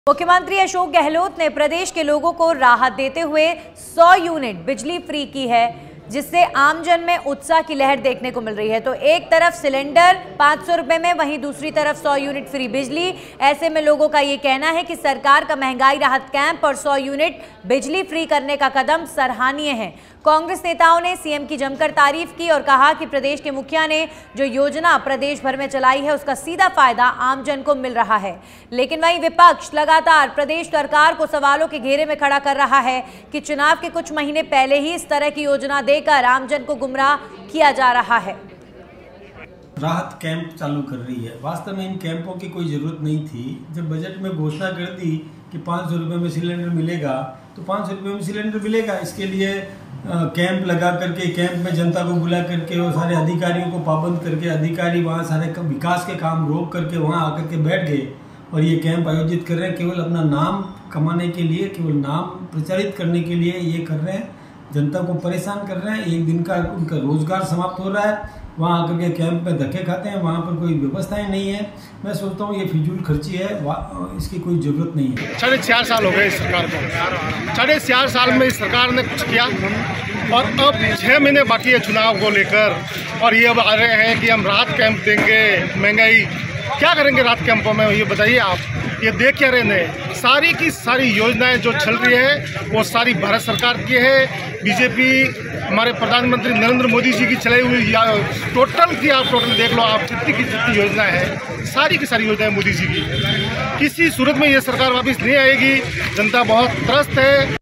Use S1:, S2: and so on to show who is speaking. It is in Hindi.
S1: मुख्यमंत्री अशोक गहलोत ने प्रदेश के लोगों को राहत देते हुए 100 यूनिट बिजली फ्री की है, जिससे आमजन में उत्साह की लहर देखने को मिल रही है। तो एक तरफ सिलेंडर 500 रुपए में, वहीं दूसरी तरफ 100 यूनिट फ्री बिजली। ऐसे में लोगों का ये कहना है कि सरकार का महंगाई राहत कैंप और 100 यूनिट बिजली फ्री करने का कदम सराहनीय है। कांग्रेस नेताओं ने सीएम की जमकर तारीफ की और कहा कि प्रदेश के मुखिया ने जो योजना प्रदेश भर में चलाई है, उसका सीधा फायदा आमजन को मिल रहा है। लेकिन वहीं विपक्ष लगातार प्रदेश सरकार को सवालों के घेरे में खड़ा कर रहा है कि चुनाव के कुछ महीने पहले ही इस तरह की योजना देकर आमजन को गुमराह किया जा रहा है।
S2: राहत कैंप चालू कर रही है। वास्तव में इन कैंपों की कोई ज़रूरत नहीं थी। जब बजट में घोषणा कर दी कि 500 रुपये में सिलेंडर मिलेगा, तो 500 रुपये में सिलेंडर मिलेगा। इसके लिए कैंप लगा करके, कैंप में जनता को बुला करके और सारे अधिकारियों को पाबंद करके, अधिकारी वहाँ सारे विकास के काम रोक करके वहाँ आकर के बैठ गए और ये कैंप आयोजित कर रहे हैं। केवल अपना नाम कमाने के लिए, केवल नाम प्रचारित करने के लिए ये कर रहे हैं। जनता को परेशान कर रहे हैं। एक दिन का उनका रोजगार समाप्त हो रहा है, वहाँ आकर के कैंप में धक्के खाते हैं, वहाँ पर कोई व्यवस्थाएं नहीं है। मैं सोचता हूँ ये फिजूल खर्ची है, इसकी कोई ज़रूरत नहीं है।
S3: 4.5 साल हो गए इस सरकार को। 4.5 साल में इस सरकार ने कुछ किया और अब 6 महीने बाकी है चुनाव को लेकर, और ये अब आ रहे हैं कि हम राहत कैंप देंगे। महंगाई क्या करेंगे राहत कैंपों में, ये बताइए आप। ये देख क्या रहे हैं, सारी की सारी योजनाएं जो चल रही है वो सारी भारत सरकार की है। बीजेपी हमारे प्रधानमंत्री नरेंद्र मोदी जी की चलाई हुई टोटल देख लो आप, कितनी योजनाएं हैं, सारी की सारी योजनाएं मोदी जी की। किसी सूरत में ये सरकार वापस नहीं आएगी। जनता बहुत त्रस्त है।